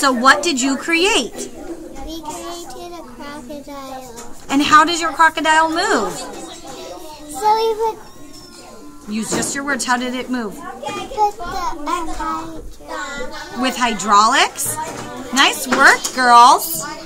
So what did you create? We created a crocodile. And how does your crocodile move? So we put Use just your words. How did it move? the With hydraulics? Nice work, girls.